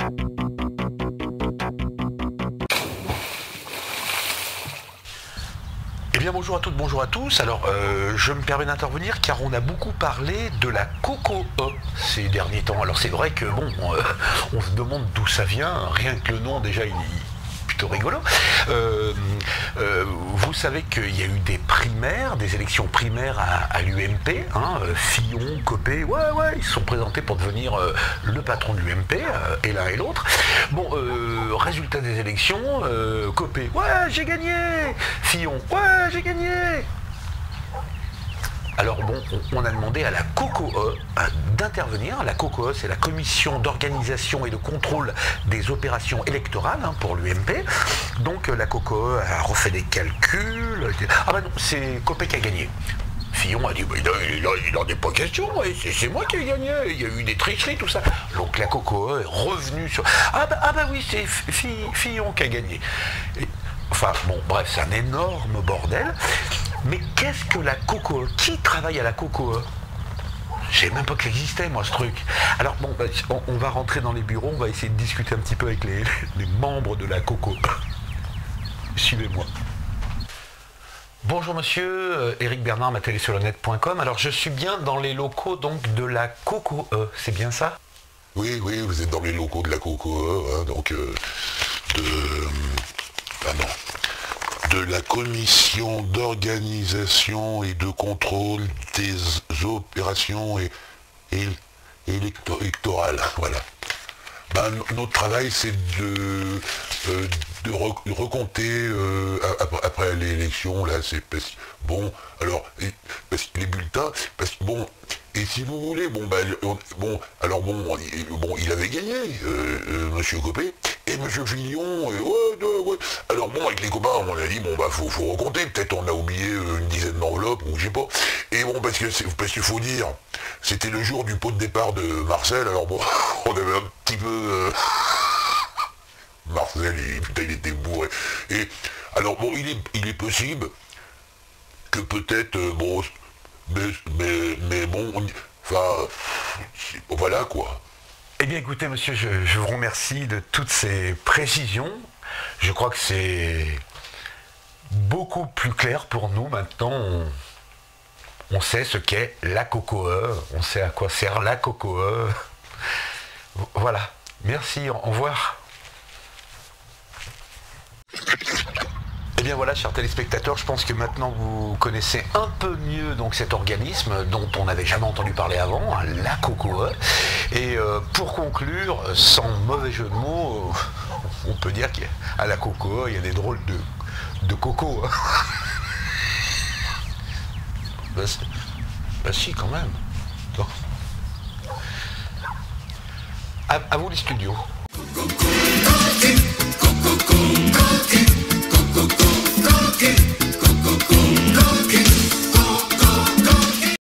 Eh bien bonjour à toutes, bonjour à tous. Alors je me permets d'intervenir car on a beaucoup parlé de la CocoE ces derniers temps. Alors c'est vrai que bon, on se demande d'où ça vient, rien que le nom déjà il est plutôt rigolo. Vous savez qu'il y a eu des primaires, des élections primaires à l'UMP, hein, Fillon, Copé, ouais, ils se sont présentés pour devenir le patron de l'UMP, et l'un et l'autre. Bon, résultat des élections, Copé, ouais, j'ai gagné. Fillon, ouais, j'ai gagné. Alors bon, on a demandé à la CocoE d'intervenir. La CocoE, c'est la Commission d'organisation et de contrôle des opérations électorales, hein, pour l'UMP. Donc la CocoE a refait des calculs. Ah ben non, c'est Copé qui a gagné. Fillon a dit, bah, il n'en est pas question, c'est moi qui ai gagné, il y a eu des tricheries, tout ça. Donc la CocoE est revenue sur... Ah bah oui, c'est Fillon qui a gagné. Enfin bon, bref, c'est un énorme bordel. Mais qu'est-ce que la CocoE? Qui travaille à la CocoE? Je savais même pas que ça existait, moi, ce truc. Alors bon, on va rentrer dans les bureaux, on va essayer de discuter un petit peu avec les membres de la CocoE. Suivez-moi. Bonjour monsieur, Éric Bernard, matellesolhonnête.com. Alors je suis bien dans les locaux donc de la CocoE, c'est bien ça? Oui, vous êtes dans les locaux de la CocoE, hein, donc de la Commission d'organisation et de contrôle des opérations électorales, voilà. Notre travail, c'est de recompter après l'élection, là, c'est bon, alors, parce que les bulletins, parce que bon, et si vous voulez, il avait gagné, monsieur Copé, et monsieur Fillon, ouais. Alors bon, avec les copains, on a dit, faut recompter, peut-être on a oublié une dizaine d'enveloppes, ou je sais pas. Et bon, parce qu'il faut dire, c'était le jour du pot de départ de Marcel, alors bon, on avait un petit peu... Marcel, il était bourré. Et alors bon, il est possible que peut-être, mais bon, voilà quoi. Eh bien écoutez monsieur, je vous remercie de toutes ces précisions. Je crois que c'est beaucoup plus clair pour nous maintenant. On sait ce qu'est la CocoE, on sait à quoi sert la CocoE. Voilà, merci, au revoir. Eh bien voilà, chers téléspectateurs, je pense que maintenant vous connaissez un peu mieux donc cet organisme dont on n'avait jamais entendu parler avant, hein, la CocoE. Et pour conclure, sans mauvais jeu de mots, on peut dire qu'à la CocoE, il y a des drôles de coco. Hein. Bah si, quand même. À vous les studios.